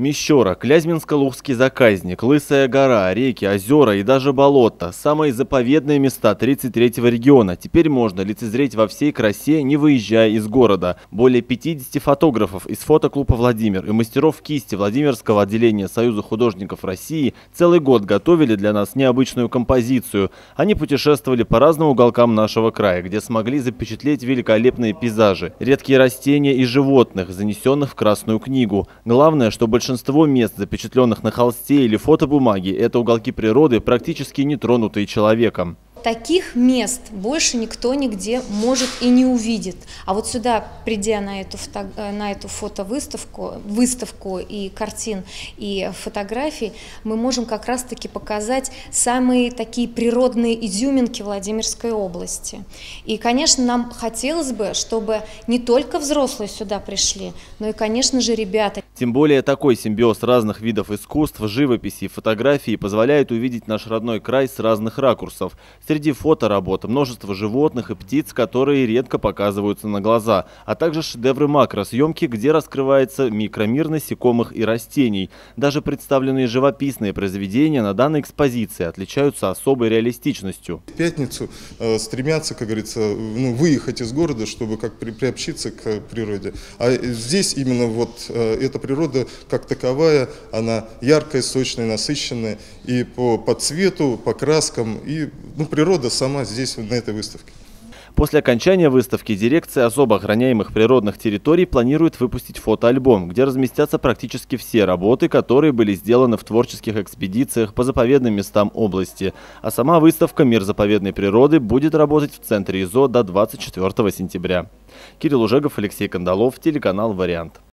Мещера, Клязьминско-Лухский заказник, Лысая гора, реки, озера и даже болота – самые заповедные места 33-го региона. Теперь можно лицезреть во всей красе, не выезжая из города. Более 50 фотографов из фотоклуба «Владимир» и мастеров кисти Владимирского отделения Союза художников России целый год готовили для нас необычную композицию. Они путешествовали по разным уголкам нашего края, где смогли запечатлеть великолепные пейзажи, редкие растения и животных, занесенных в Красную книгу. Главное, что большинство мест, запечатленных на холсте или фотобумаге, это уголки природы, практически не тронутые человеком. Таких мест больше никто нигде может и не увидит. А вот сюда, придя на эту выставку и картин, и фотографий, мы можем как раз-таки показать самые такие природные изюминки Владимирской области. И, конечно, нам хотелось бы, чтобы не только взрослые сюда пришли, но и, конечно же, ребята. Тем более такой симбиоз разных видов искусств, живописи и фотографии позволяет увидеть наш родной край с разных ракурсов. Среди фоторабот множество животных и птиц, которые редко показываются на глаза, а также шедевры макросъемки, где раскрывается микромир насекомых и растений. Даже представленные живописные произведения на данной экспозиции отличаются особой реалистичностью. В пятницу стремятся, как говорится, выехать из города, чтобы как приобщиться к природе. А здесь именно вот эта природа как таковая, она яркая, сочная, насыщенная и по цвету, по краскам, и природа сама здесь, на этой выставке. После окончания выставки дирекция особо охраняемых природных территорий планирует выпустить фотоальбом, где разместятся практически все работы, которые были сделаны в творческих экспедициях по заповедным местам области. А сама выставка «Мир заповедной природы» будет работать в центре ИЗО до 24 сентября. Кирилл Ужегов, Алексей Кандалов, телеканал «Вариант».